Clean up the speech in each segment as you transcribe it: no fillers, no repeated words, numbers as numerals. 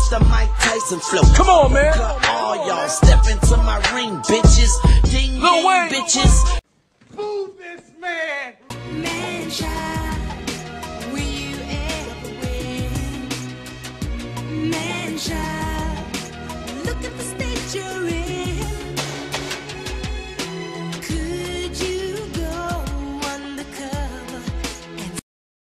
Mr. Mike Tyson flow. Come on, man. All y'all step into my ring, bitches. Ding, ding, bitches. Move this man. Man child, will you ever win? Man child, look at the state you're in. Could you go undercover and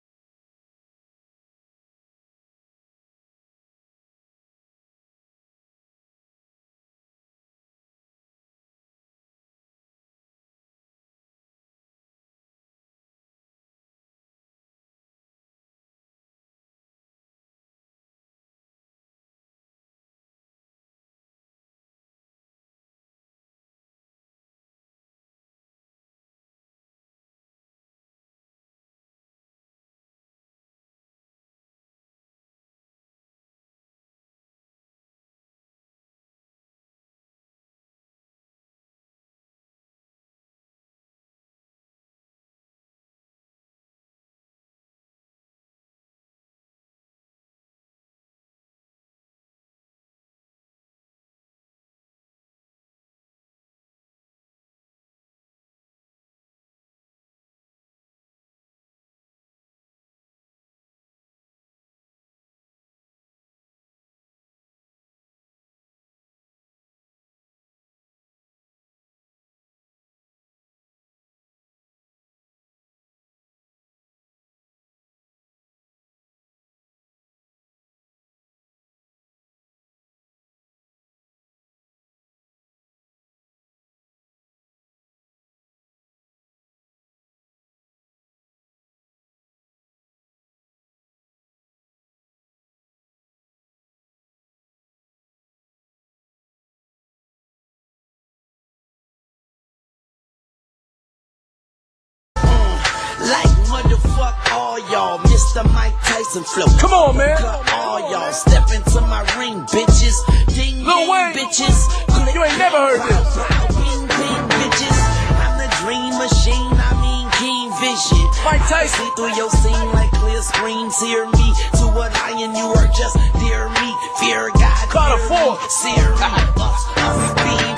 Like motherfuck all y'all, Mr. Mike Tyson flow. Come on, man. All y'all step into my ring, bitches. Ding, ding, bitches. You ain't never heard this. Bing, bing, bitches. I'm the dream machine, I mean keen vision. Mike Tyson. See through your scene like clear screens. Hear me to a lion, you are just dear me. Fear God. Call a four. Sear me. Be